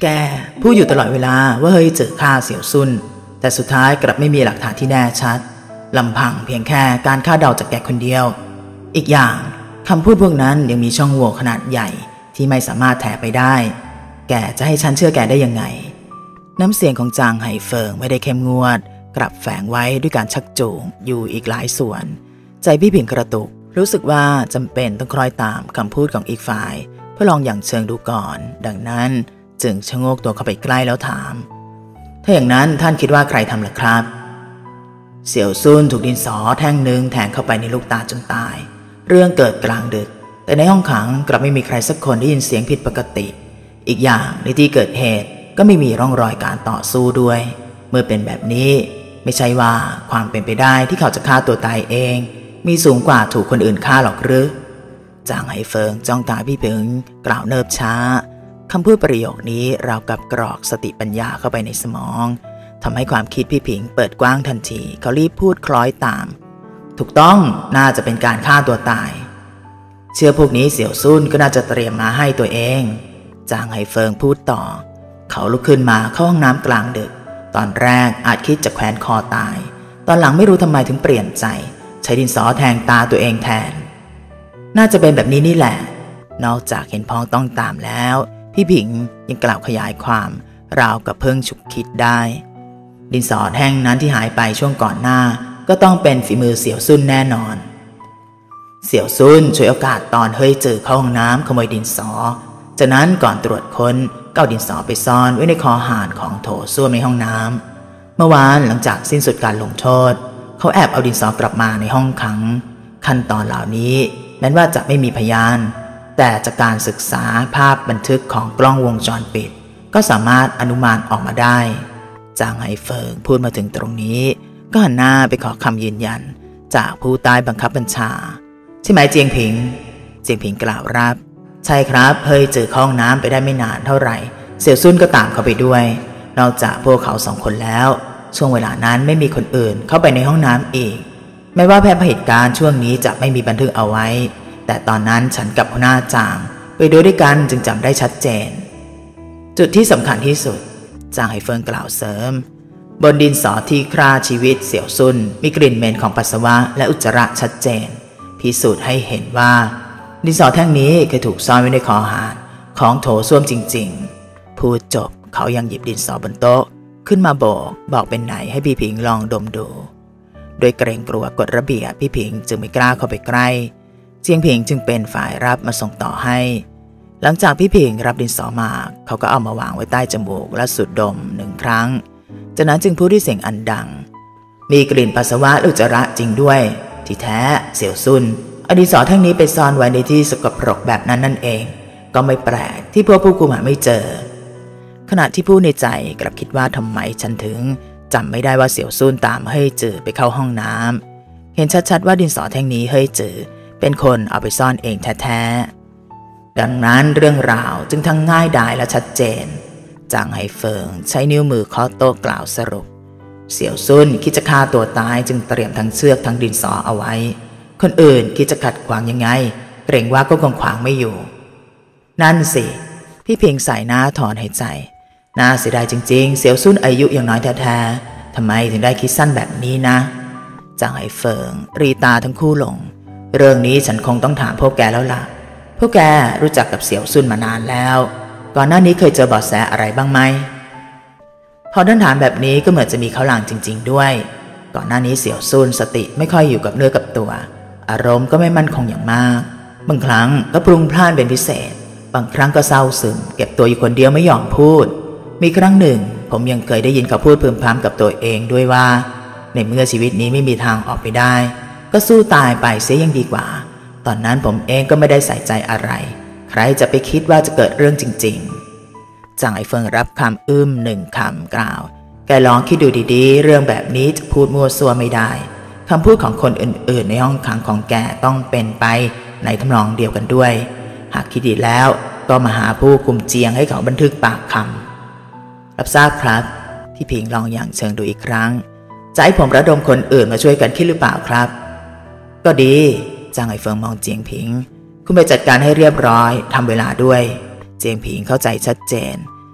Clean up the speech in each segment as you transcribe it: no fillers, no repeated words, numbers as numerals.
แกพูดอยู่ตลอดเวลาว่าเฮ้ยเจอฆ่าเสี่ยวซุนแต่สุดท้ายกลับไม่มีหลักฐานที่แน่ชัดลำพังเพียงแค่การคาดเดาจากแกคนเดียวอีกอย่างคำพูดพวกนั้นยังมีช่องโหว่ขนาดใหญ่ที่ไม่สามารถแถไปได้แกจะให้ฉันเชื่อแกได้ยังไงน้ำเสียงของจางไห่เฟิงไม่ได้เข้มงวดกลับแฝงไว้ด้วยการชักจูงอยู่อีกหลายส่วนใจพี่ผิงกระตุกรู้สึกว่าจำเป็นต้องคล้อยตามคำพูดของอีกฝ่ายเพื่อลองอย่างเชิงดูก่อนดังนั้นจึงชะโงกตัวเข้าไปใกล้แล้วถามถ้าอย่างนั้นท่านคิดว่าใครทำล่ะครับเสี่ยวซุนถูกดินสอแท่งหนึ่งแทงเข้าไปในลูกตาจนตายเรื่องเกิดกลางดึกแต่ในห้องขังกลับไม่มีใครสักคนได้ยินเสียงผิดปกติอีกอย่างในที่เกิดเหตุก็ไม่มีร่องรอยการต่อสู้ด้วยเมื่อเป็นแบบนี้ไม่ใช่ว่าความเป็นไปได้ที่เขาจะฆ่าตัวตายเองมีสูงกว่าถูกคนอื่นฆ่าหรอกหรือจางไหเฟิงจ้องตาพี่ผิงกล่าวเนิบช้าคำพูดประโยคนี้ราวกับกรอกสติปัญญาเข้าไปในสมองทำให้ความคิดพี่ผิงเปิดกว้างทันทีเขารีบพูดคล้อยตามถูกต้องน่าจะเป็นการฆ่าตัวตายเชื่อพวกนี้เสี่ยวซุนก็น่าจะเตรียมมาให้ตัวเองจางไหเฟิงพูดต่อเขาลุกขึ้นมาเข้าห้องน้ำกลางดึกตอนแรกอาจคิดจะแขวนคอตายตอนหลังไม่รู้ทำไมถึงเปลี่ยนใจใช้ดินสอแทงตาตัวเองแทนน่าจะเป็นแบบนี้นี่แหละนอกจากเห็นพ้องต้องตามแล้วพี่ผิงยังกล่าวขยายความราวกับเพิ่งฉุกคิดได้ดินสอแท่งนั้นที่หายไปช่วงก่อนหน้าก็ต้องเป็นฝีมือเสี่ยวซุนแน่นอนเสี่ยวซุนช่วยโอกาสตอนเฮ้ยเจอเข้าห้องน้ำขโมยดินสอจากนั้นก่อนตรวจค้นก็เอาดินสอไปซ่อนไว้ในคอหานของโถส้วมในห้องน้ำเมื่อวานหลังจากสิ้นสุดการลงโทษเขาแอบเอาดินสอกลับมาในห้องขังขั้นตอนเหล่านี้แม้ว่าจะไม่มีพยานแต่จากการศึกษาภาพบันทึกของกล้องวงจรปิดก็สามารถอนุมานออกมาได้จางไหเฟิงพูดมาถึงตรงนี้ก็หันหน้าไปขอคำยืนยันจากผู้ใต้บังคับบัญชาใช่ไหมเจียงผิงกล่าวรับใช่ครับเฮ้ยเจอห้องน้ำไปได้ไม่นานเท่าไหร่เสี่ยวซุนก็ตามเขาไปด้วยนอกจากพวกเขาสองคนแล้วช่วงเวลานั้นไม่มีคนอื่นเข้าไปในห้องน้ำอีกไม่ว่าแผนเหตุการณ์ช่วงนี้จะไม่มีบันทึกเอาไว้แต่ตอนนั้นฉันกับหัวหน้าจางไปด้วยกันจึงจำได้ชัดเจนจุดที่สำคัญที่สุดจางไหเฟิงกล่าวเสริมบนดินสอที่ฆ่าชีวิตเสี่ยวซุนมีกลิ่นเหม็นของปัสสาวะและอุจจาระชัดเจนพิสูจน์ให้เห็นว่าดินสอแท่งนี้เคยถูกซ่อนไว้ในคอหานของโถส้วมจริงๆพูดจบเขายังหยิบดินสอบนโต๊ะขึ้นมาบอกเป็นไหนให้พี่ผิงลองดมดูโดยเกรงกลัวกฎระเบียบพี่ผิงจึงไม่กล้าเข้าไปใกล้เจียงผิงจึงเป็นฝ่ายรับมาส่งต่อให้หลังจากพี่ผิงรับดินสอมาเขาก็เอามาวางไว้ใต้จมูกและสูดดม1 ครั้งจากนั้นจึงพูดด้วยเสียงอันดังมีกลิ่นปัสสาวะอุจจาระจริงด้วยที่แท้เสี่ยวซุนเอาดินสอแท่งนี้ไปซ่อนไว้ในที่สกปรกแบบนั้นนั่นเองก็ไม่แปลกที่พวกผู้กุมหาไม่เจอขณะที่พูดในใจกลับคิดว่าทำไมฉันถึงจำไม่ได้ว่าเสี่ยวซุนตามเฮ้ยจือไปเข้าห้องน้ำเห็นชัดๆว่าดินสอแท่งนี้เฮ้ยจือเป็นคนเอาไปซ่อนเองแท้ๆดังนั้นเรื่องราวจึงทั้งง่ายดายและชัดเจนจางไหเฟิงใช้นิ้วมือเคาะโต๊ะกล่าวสรุปเสี่ยวซุนคิดจะฆ่าตัวตายจึงเตรียมทั้งเชือกทั้งดินสอเอาไว้คนอื่นคิดจะขัดขวางยังไงเกรงว่าก็คงขวางไม่อยู่นั่นสิพี่เพียงใส่หน้าถอนหายใจน่าเสียดายจริงๆเสี่ยวซุนอายุยังน้อยแท้ๆทำไมถึงได้คิดสั้นแบบนี้นะจางไหเฟิงรีตาทั้งคู่ลงเรื่องนี้ฉันคงต้องถามพวกแกแล้วล่ะพวกแกรู้จักกับเสี่ยวซุนมานานแล้วก่อนหน้านี้เคยเจอเบาะแสอะไรบ้างไหมพอท่านถามแบบนี้ก็เหมือนจะมีเขาหลังจริงๆด้วยก่อนหน้านี้เสี่ยวซุนสติไม่ค่อยอยู่กับเนื้อกับตัวอารมณ์ก็ไม่มั่นคงอย่างมากบางครั้งก็พลุงพล่านเป็นพิเศษบางครั้งก็เศร้าซึมเก็บตัวอยู่คนเดียวไม่ยอมพูดมีครั้งหนึ่งผมยังเคยได้ยินเขาพูดพึมพำกับตัวเองด้วยว่าในเมื่อชีวิตนี้ไม่มีทางออกไปได้ก็สู้ตายไปเสียยังดีกว่าตอนนั้นผมเองก็ไม่ได้ใส่ใจอะไรใครจะไปคิดว่าจะเกิดเรื่องจริงๆจางไหเฟิงรับคำ1 คำกล่าวแกลองคิดดูดีๆเรื่องแบบนี้จะพูดมั่วซั่วไม่ได้คำพูดของคนอื่นๆในห้องขังของแกต้องเป็นไปในทำนองเดียวกันด้วยหากคิดดีแล้วก็มาหาผู้คุมเจียงให้เขาบันทึกปากคำรับทราบครับพี่ผิงลองอย่างเชิงดูอีกครั้งจะให้ผมระดมคนอื่นมาช่วยกันคิดหรือเปล่าครับก็ดีจางไหเฟิงมองเจียงผิงคุณไปจัดการให้เรียบร้อยทำเวลาด้วยเจียงผิงเข้าใจชัดเจน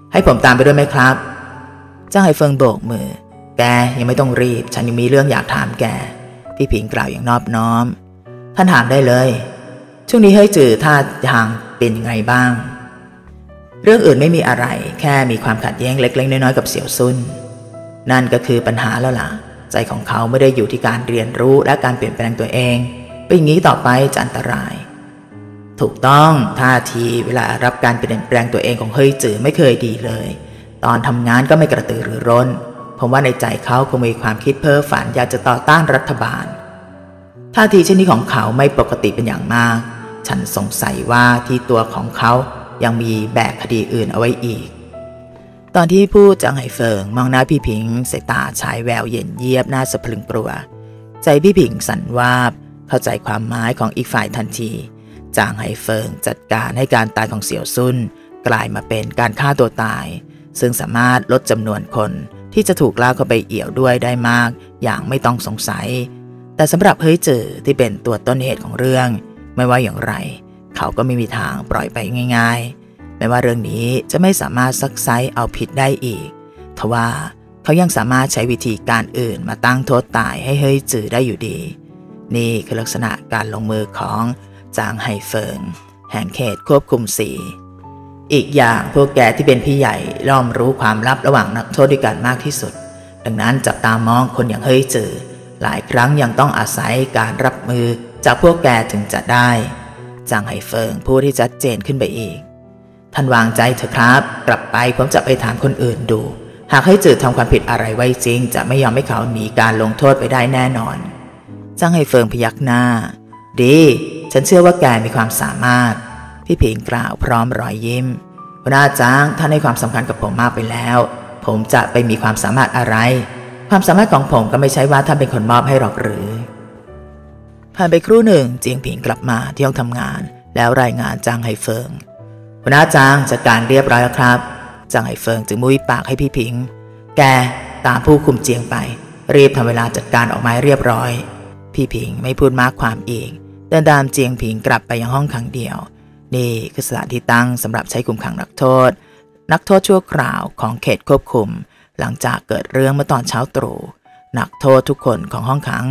ให้ผมตามไปด้วยไหมครับจ้างไฮเฟิงโบกมือแกยังไม่ต้องรีบฉันยังมีเรื่องอยากถามแกพี่ผิงกล่าวอย่างนอบน้อมท่านถามได้เลยช่วงนี้เฮ้ยจือท่าทางเป็นยังไงบ้างเรื่องอื่นไม่มีอะไรแค่มีความขัดแย้งเล็กๆน้อยๆกับเสี่ยวซุนนั่นก็คือปัญหาแล้วล่ะใจของเขาไม่ได้อยู่ที่การเรียนรู้และการเปลี่ยนแปลงตัวเองเป็นอย่างนี้ต่อไปจะอันตรายถูกต้องท่าทีเวลารับการเปลี่ยนแปลงตัวเองของเฮ้ยจือไม่เคยดีเลยตอนทำงานก็ไม่กระตือรือร้นผมว่าในใจเขาคงมีความคิดเพ้อฝันอยากจะต่อต้านรัฐบาลท่าทีเช่นนี้ของเขาไม่ปกติเป็นอย่างมากฉันสงสัยว่าที่ตัวของเขายังมีแบกคดีอื่นเอาไว้อีกตอนที่พูดจางไห่เฟิงมองหน้าพี่ผิงสายตาฉายแววเย็นเยียบหน้าสะพรึงกลัวใจพี่ผิงสั่นวาบเข้าใจความหมายของอีกฝ่ายทันทีจางไห่เฟิงจัดการให้การตายของเสี่ยวซุนกลายมาเป็นการฆ่าตัวตายซึ่งสามารถลดจำนวนคนที่จะถูกลากเข้าไปเอี่ยวด้วยได้มากอย่างไม่ต้องสงสัยแต่สำหรับเฮ้ยจือที่เป็นตัวต้นเหตุของเรื่องไม่ว่าอย่างไรเขาก็ไม่มีทางปล่อยไปง่ายๆแม้ว่าเรื่องนี้จะไม่สามารถซักไซเอาผิดได้อีกทว่าเขายังสามารถใช้วิธีการอื่นมาตั้งโทษตายให้เฮ้ยจือได้อยู่ดีนี่คือลักษณะการลงมือของจางไห่เฟิงแห่งเขตควบคุม4อีกอย่างพวกแกที่เป็นพี่ใหญ่ย่อมรู้ความลับระหว่างนักโทษด้วยกันมากที่สุดดังนั้นจับตามองคนอย่างเฮ้ยจือหลายครั้งยังต้องอาศัยการรับมือจากพวกแกถึงจะได้จางไห่เฟิงพูดที่ชัดเจนขึ้นไปอีกท่านวางใจเถอะครับกลับไปผมจะไปถามคนอื่นดูหากเฮ้ยจือทำความผิดอะไรไว้จริงจะไม่ยอมให้เขาหนีการลงโทษไปได้แน่นอนจางไห่เฟิงพยักหน้าดีฉันเชื่อว่าแกมีความสามารถพี่ผิงกล่าวพร้อมรอยยิ้มหัวหน้าจางท่านให้ความสำคัญกับผมมากไปแล้วผมจะไปมีความสามารถอะไรความสามารถของผมก็ไม่ใช่ว่าท่านเป็นคนมอบให้หรอกหรือผ่านไปครู่หนึ่งเจียงผิงกลับมาที่ห้องทำงานแล้วรายงานจางไห่เฟิงหัวหน้าจางจัดการเรียบร้อยแล้วครับจางไห่เฟิงจึงมุ้ยปากให้พี่ผิงแกตามผู้คุมเจียงไปรีบทำเวลาจัดการออกมาเรียบร้อยพี่ผิงไม่พูดมากความอีกเดินตามเจียงผิงกลับไปยังห้องขังเดียวนี่คือสถานที่ตั้งสำหรับใช้คุมขังนักโทษชั่วคราวของเขตควบคุมหลังจากเกิดเรื่องเมื่อตอนเช้าตรู่นักโทษทุกคนของห้องขัง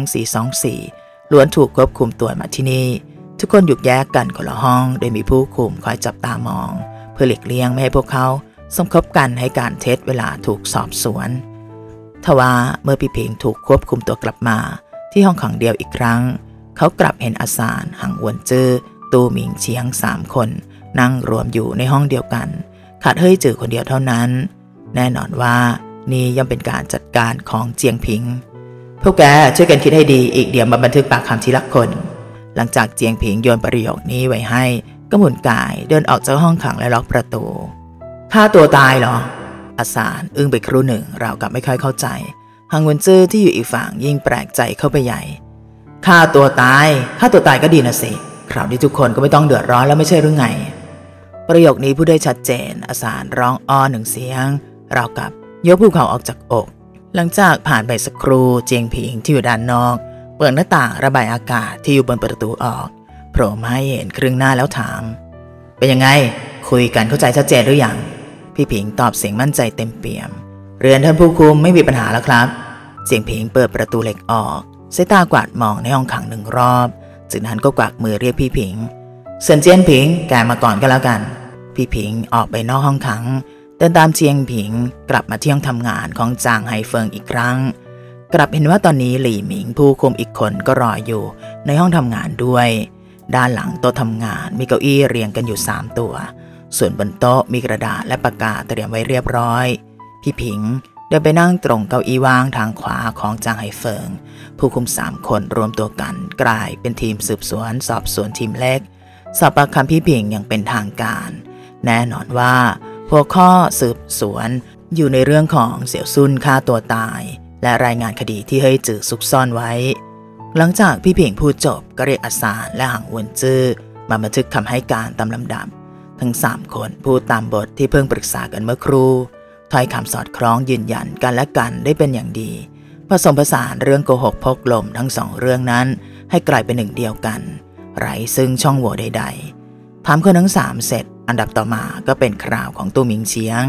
424ล้วนถูกควบคุมตัวมาที่นี่ทุกคนอยู่แยกกันคนละห้องโดยมีผู้คุมคอยจับตามองเพื่อหลีกเลี่ยงไม่ให้พวกเขาสมคบกันให้การเท็จเวลาถูกสอบสวนทว่าเมื่อพี่ผิงถูกควบคุมตัวกลับมาที่ห้องขังเดียวอีกครั้งเขากลับเห็นอาซานหังอวนจื้อตูหมิงเฉียง3คนนั่งรวมอยู่ในห้องเดียวกันขาดเฮ้ยจือคนเดียวเท่านั้นแน่นอนว่านี่ย่อมเป็นการจัดการของเจียงผิงพวกแกช่วยกันคิดให้ดีอีกเดี๋ยวมาบันทึกปากคำทีละคนหลังจากเจียงผิงโยนประโยคนี้ไว้ให้ก็หมุนกายเดินออกจากห้องขังและล็อกประตูฆ่าตัวตายเหรออาซานอึ้งไปครู่หนึ่งราวกับไม่ค่อยเข้าใจหังอวนจื้อที่อยู่อีกฝั่งยิ่งแปลกใจเข้าไปใหญ่ฆ่าตัวตายก็ดีนะสิคราวนี้ทุกคนก็ไม่ต้องเดือดร้อนแล้วไม่ใช่หรือไงประโยคนี้พูดได้ชัดเจนอาซานร้องอ้อหนึ่งเสียงราวกับยกภูเขาออกจากอกหลังจากผ่านไปสักครู่เจียงผิงที่อยู่ด้านนอกเปิดหน้าต่างระบายอากาศที่อยู่บนประตูออกโผล่มาให้เห็นครึ่งหน้าแล้วถามเป็นยังไงคุยกันเข้าใจชัดเจนหรือยังพี่ผิงตอบเสียงมั่นใจเต็มเปี่ยมเรียนท่านผู้คุมไม่มีปัญหาแล้วครับเจียงผิงเปิดประตูเหล็กออกสายตากวาดมองในห้องขัง1 รอบจากนั้นก็กวักมือเรียกพี่ผิงเซินเจี้ยนผิงแกมาก่อนก็แล้วกันพี่ผิงออกไปนอกห้องขังเดินตามเจียงผิงกลับมาที่ห้องทำงานของจางไห่เฟิงอีกครั้งกลับเห็นว่าตอนนี้หลี่หมิงผู้คุมอีกคนก็รออยู่ในห้องทำงานด้วยด้านหลังโต๊ะทำงานมีเก้าอี้เรียงกันอยู่3 ตัวส่วนบนโต๊ะมีกระดาษและปากกาเตรียมไว้เรียบร้อยพี่ผิงเดินไปนั่งตรงเก้าอี้ว่างทางขวาของจางไห่เฟิงผู้คุม3 คนรวมตัวกันกลายเป็นทีมสืบสวนสอบสวนทีมเล็กสอบปากคำพี่ผิงอย่างเป็นทางการแน่นอนว่าหัวข้อสืบสวนอยู่ในเรื่องของเสี่ยวซุนฆ่าตัวตายและรายงานคดีที่เฮ้ยจือซุกซ่อนไว้หลังจากพี่ผิงพูดจบก็เรียกอาซานและหังอวนจื้อมาบันทึกคำให้การตามลำดับทั้ง3 คนพูดตามบทที่เพิ่งปรึกษากันเมื่อครู่ถ้อยคำสอดคล้องยืนยันกันและกันได้เป็นอย่างดีผสมผสานเรื่องโกหกพกลมทั้ง2 เรื่องนั้นให้กลายเป็นหนึ่งเดียวกันไร้ซึ่งช่องโหว่ใดๆถามคนทั้ง3เสร็จอันดับต่อมาก็เป็นคราวของตู้หมิงเฉียง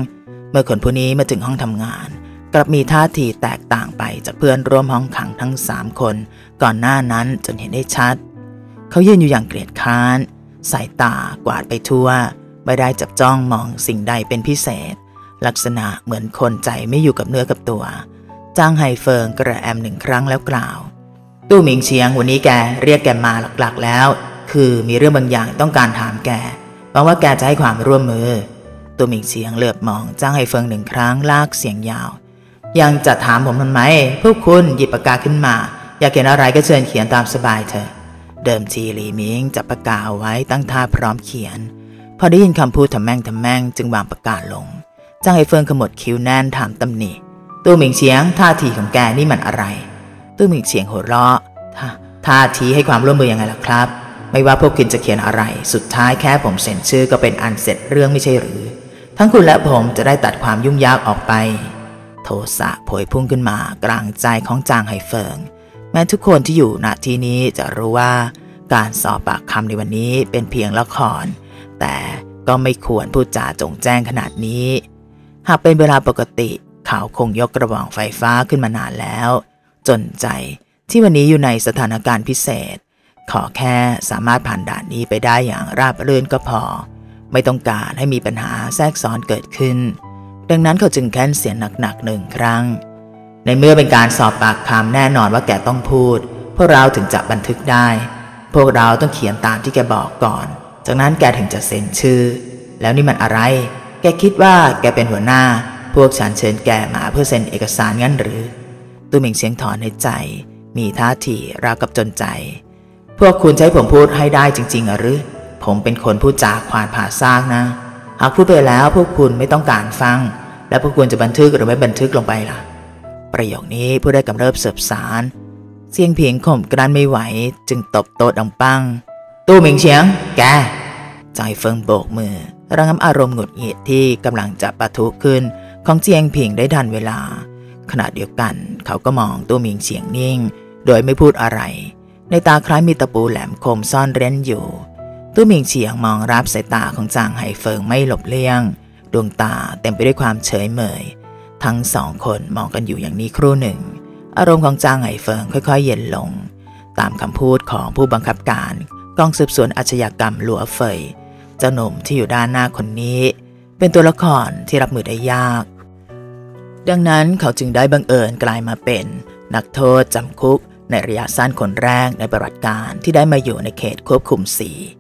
เมื่อคนผู้นี้มาถึงห้องทำงานกลับมีท่าทีแตกต่างไปจากเพื่อนร่วมห้องขังทั้ง3 คนก่อนหน้านั้นจนเห็นได้ชัดเขายืนอยู่อย่างเกลียดคร้านสายตากวาดไปทั่วไม่ได้จับจ้องมองสิ่งใดเป็นพิเศษลักษณะเหมือนคนใจไม่อยู่กับเนื้อกับตัวจางไฮเฟิงกระแอม1 ครั้งแล้วกล่าวตู้หมิงเฉียงวันนี้แกเรียกแกมาหลักๆแล้วคือมีเรื่องบางอย่างต้องการถามแกหวังว่าแกจะให้ความร่วมมือตู้หมิงเฉียงเหลือบมองจางไฮเฟิง1 ครั้งลากเสียงยาวยังจะถามผมทำไมพวกคุณหยิบปากกาขึ้นมาอยากเขียนอะไรก็เชิญเขียนตามสบายเถอะเดิมทีหลี่หมิงจับปากกาเอาไว้ตั้งท่าพร้อมเขียนพอได้ยินคำพูดทำแม่งจึงวางปากกาลงจางไฮเฟิงขมวดคิ้วแน่นถามตำหนิตู้หมิงเฉียงท่าทีของแกนี่มันอะไรตู้หมิงเฉียงหัวเราะท่าทีให้ความร่วมมือยังไงล่ะครับไม่ว่าพวกคุณจะเขียนอะไรสุดท้ายแค่ผมเซ็นชื่อก็เป็นอันเสร็จเรื่องไม่ใช่หรือทั้งคุณและผมจะได้ตัดความยุ่งยากออกไปโทสะโผยพุ่งขึ้นมากลางใจของจางไฮเฟิงแม้ทุกคนที่อยู่ณที่นี้จะรู้ว่าการสอบปากคำในวันนี้เป็นเพียงละครแต่ก็ไม่ควรพูดจาจงแจ้งขนาดนี้หากเป็นเวลาปกติเขาคงยกกระบองไฟฟ้าขึ้นมานานแล้วจนใจที่วันนี้อยู่ในสถานการณ์พิเศษขอแค่สามารถผ่านด่านนี้ไปได้อย่างราบรื่นก็พอไม่ต้องการให้มีปัญหาแทรกซ้อนเกิดขึ้นดังนั้นเขาจึงแค้นเสียงหนักๆ1 ครั้งในเมื่อเป็นการสอบปากคำแน่นอนว่าแกต้องพูดพวกเราถึงจะบันทึกได้พวกเราต้องเขียนตามที่แกบอกก่อนจากนั้นแกถึงจะเซ็นชื่อแล้วนี่มันอะไรแกคิดว่าแกเป็นหัวหน้าพวกฉันเชิญแกมาเพื่อเซ็นเอกสารงั้นหรือตู้หมิงเสียงถอนในใจมีท่าทีราวกับจนใจพวกคุณจะให้ผมพูดให้ได้จริงๆหรือผมเป็นคนพูดจาควานผ่าซากนะหากพูดไปแล้วพวกคุณไม่ต้องการฟังและพวกคุณจะบันทึกหรือไม่บันทึกลงไปล่ะประโยคนี้พูดได้กำเริบเสบสารเสียงเพียงข่มกลั้นไม่ไหวจึงตบโต๊ะดังปังตู้หมิงเฉียงแกจางไฮเฟิงโบกมือระงับอารมณ์หงุดหงิดที่กำลังจะปะทุขึ้นของเจียงผิงได้ทันเวลาขณะเดียวกันเขาก็มองตู้หมิงเฉียงนิ่งโดยไม่พูดอะไรในตาคล้ายมีตะปูแหลมคมซ่อนเร้นอยู่ตู้หมิงเฉียงมองรับสายตาของจางไฮเฟิงไม่หลบเลี่ยงดวงตาเต็มไปด้วยความเฉยเมยทั้ง2 คนมองกันอยู่อย่างนี้ครู่หนึ่งอารมณ์ของจางไฮเฟิงค่อยๆเย็นลงตามคำพูดของผู้บังคับการกองสืบสวนอาชญากรรมหลัวเฟยเจ้าหนุ่มที่อยู่ด้านหน้าคนนี้เป็นตัวละครที่รับมือได้ยากดังนั้นเขาจึงได้บังเอิญกลายมาเป็นนักโทษจำคุกในระยะสั้นคนแรกในประวัติการที่ได้มาอยู่ในเขตควบคุม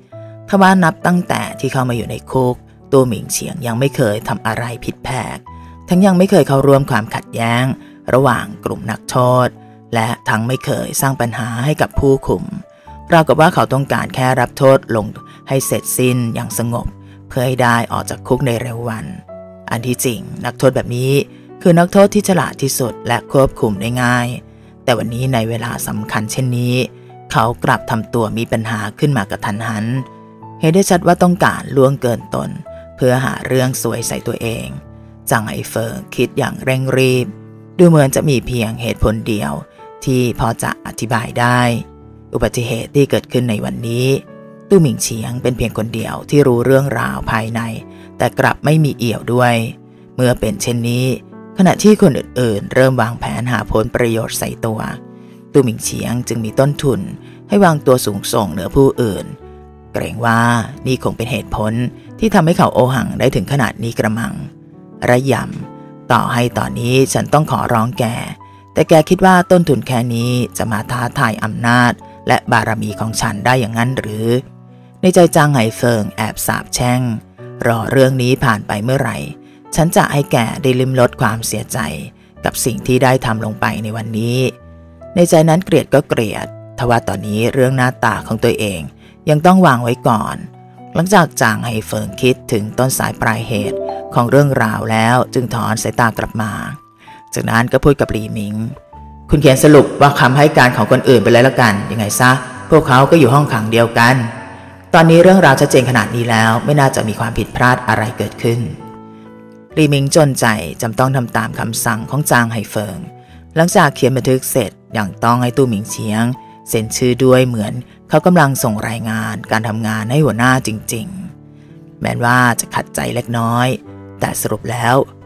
4ทว่านับตั้งแต่ที่เข้ามาอยู่ในคุกตู้หมิงเฉียงยังไม่เคยทำอะไรผิดแผกทั้งยังไม่เคยเข้าร่วมความขัดแย้งระหว่างกลุ่มนักโทษและทั้งไม่เคยสร้างปัญหาให้กับผู้คุมราวกับว่าเขาต้องการแค่รับโทษลงให้เสร็จสิ้นอย่างสงบเพื่อให้ได้ออกจากคุกในเร็ววันอันที่จริงนักโทษแบบนี้คือนักโทษที่ฉลาดที่สุดและควบคุมได้ง่ายแต่วันนี้ในเวลาสำคัญเช่นนี้เขากลับทำตัวมีปัญหาขึ้นมากระทันหันเห็นได้ชัดว่าต้องการล่วงเกินตนเพื่อหาเรื่องสวยใส่ตัวเองจางไฮเฟิงคิดอย่างเร่งรีบดูเหมือนจะมีเพียงเหตุผลเดียวที่พอจะอธิบายได้อุบัติเหตุที่เกิดขึ้นในวันนี้ตู้หมิงเฉียงเป็นเพียงคนเดียวที่รู้เรื่องราวภายในแต่กลับไม่มีเอี่ยวด้วยเมื่อเป็นเช่นนี้ขณะที่คนอื่นๆเริ่มวางแผนหาผลประโยชน์ใส่ตัวตู้หมิงเฉียงจึงมีต้นทุนให้วางตัวสูงส่งเหนือผู้อื่นเกรงว่านี่คงเป็นเหตุผลที่ทำให้เขาโอหังได้ถึงขนาดนี้กระมังระยำต่อให้ตอนนี้ฉันต้องขอร้องแกแต่แกคิดว่าต้นทุนแค่นี้จะมาท้าทายอำนาจและบารมีของฉันได้อย่างนั้นหรือในใจจางไฮเฟิงแอบสาบแช่งรอเรื่องนี้ผ่านไปเมื่อไหร่ฉันจะให้แกได้ลิ้มรสความเสียใจกับสิ่งที่ได้ทำลงไปในวันนี้ในใจนั้นเกลียดก็เกลียดทว่าตอนนี้เรื่องหน้าตาของตัวเองยังต้องวางไว้ก่อนหลังจากจางไฮเฟิงคิดถึงต้นสายปลายเหตุของเรื่องราวแล้วจึงถอนสายตากลับมาจากนั้นก็พูดกับหลี่หมิงคุณเขียนสรุปว่าคำให้การของคนอื่นไปเลยละกันยังไงซะพวกเขาก็อยู่ห้องขังเดียวกันตอนนี้เรื่องราวชัดเจนขนาดนี้แล้วไม่น่าจะมีความผิดพลาดอะไรเกิดขึ้นหลี่หมิงจนใจจำต้องทำตามคำสั่งของจางไฮเฟิงหลังจากเขียนบันทึกเสร็จอย่างต้องให้ตู้หมิงเฉียงเซ็นชื่อด้วยเหมือนเขากำลังส่งรายงานการทำงานให้หัวหน้าจริงๆแม้ว่าจะขัดใจเล็กน้อยแต่สรุปแล้ว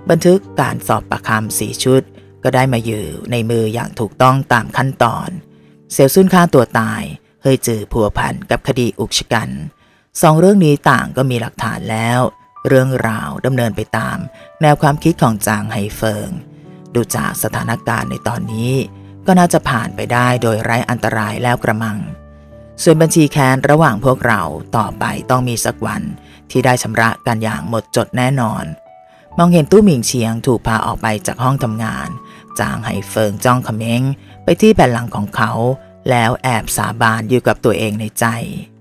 บันทึกการสอบปากคำ4 ชุดก็ได้มาอยู่ในมืออย่างถูกต้องตามขั้นตอนเสี่ยวซุ่นฆ่าตัวตายเฮยจือผัวพันกับคดีอุกชะกัน2 เรื่องนี้ต่างก็มีหลักฐานแล้วเรื่องราวดำเนินไปตามแนวความคิดของจางไฮเฟิงดูจากสถานการณ์ในตอนนี้ก็น่าจะผ่านไปได้โดยไร้อันตรายแล้วกระมังส่วนบัญชีแค้นระหว่างพวกเราต่อไปต้องมีสักวันที่ได้ชำระกันอย่างหมดจดแน่นอนมองเห็นตู้หมิงเฉียงถูกพาออกไปจากห้องทำงานจางไฮเฟิงจ้องเขม็งไปที่แผ่นหลังของเขาแล้วแอบสาบานอยู่กับตัวเองในใจ